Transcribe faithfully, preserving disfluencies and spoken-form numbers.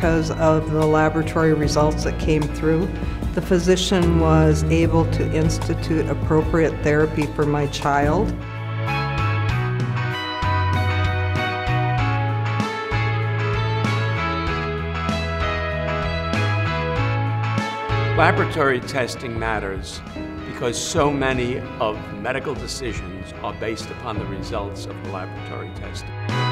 because of the laboratory results that came through. The physician was able to institute appropriate therapy for my child. Laboratory testing matters because so many of medical decisions are based upon the results of the laboratory testing.